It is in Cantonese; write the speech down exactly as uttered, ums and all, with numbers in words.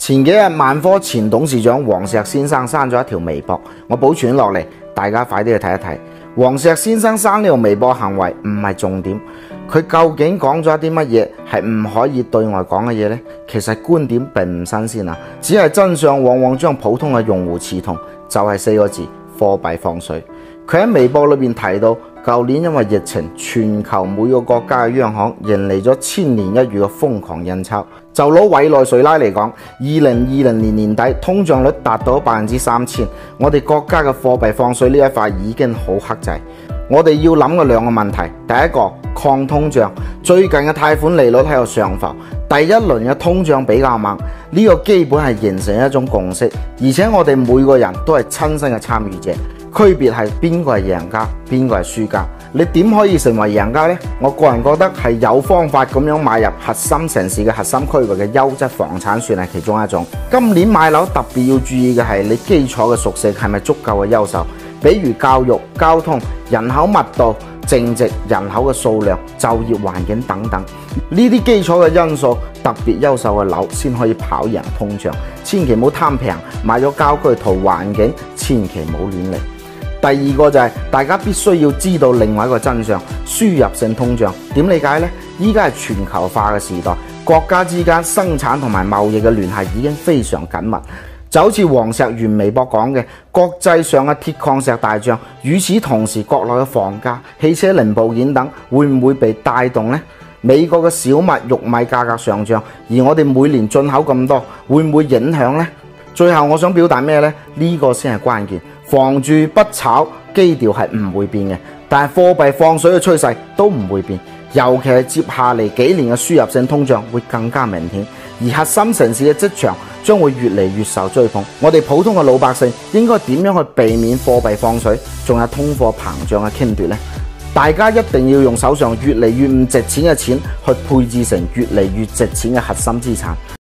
前幾日萬科前董事長黃石先生刪咗一條微博，我保存落嚟，大家快啲去睇一睇。黃石先生刪呢條微博行為唔係重點，佢究竟講咗一啲乜嘢係唔可以對外講嘅嘢呢？其實觀點並唔新鮮啊，只係真相往往將普通嘅用戶刺痛，就係四個字：貨幣放水。佢喺微博裏邊提到，舊年因為疫情，全球每個國家嘅央行迎嚟咗千年一遇嘅瘋狂印鈔。就攞委內瑞拉嚟講，二零二零年年底通脹率達到百分之三千，我哋國家嘅貨幣放水呢一塊已經好克制。我哋要諗嘅兩個問題，第一個抗通脹，最近嘅貸款利率喺度上浮，第一輪嘅通脹比較猛，呢個基本係形成一種共識，而且我哋每個人都係親身嘅參與者。區別係邊個係贏家，邊個係輸家。你點可以成為贏家呢？我個人覺得係有方法咁樣買入核心城市嘅核心區域嘅優質房產，算係其中一種。今年買樓特別要注意嘅係你基礎嘅屬性係咪足夠嘅優秀，比如教育、交通、人口密度、淨值、人口嘅數量、就業環境等等，呢啲基礎嘅因素特別優秀嘅樓先可以跑贏通脹。千祈唔好貪平，買咗郊區圖環境，千祈唔好亂嚟。第二個就係、是、大家必須要知道另外一個真相，輸入性通脹點理解呢？依家係全球化嘅時代，國家之間生產同埋貿易嘅聯繫已經非常緊密。就好似黃石原微博講嘅，國際上嘅鐵礦石大漲，與此同時國內嘅房價、汽車零部件等會唔會被帶動呢？美國嘅小麥、玉米價格上漲，而我哋每年進口咁多，會唔會影響呢？最後我想表達咩呢？呢、這個先係關鍵。房住不炒，基調係唔會變嘅，但係貨幣放水嘅趨勢都唔會變，尤其係接下嚟幾年嘅輸入性通脹會更加明顯，而核心城市嘅職場將會越嚟越受追捧。我哋普通嘅老百姓應該點樣去避免貨幣放水，仲有通貨膨脹嘅傾奪呢？大家一定要用手上越嚟越唔值錢嘅錢去配置成越嚟越值錢嘅核心資產。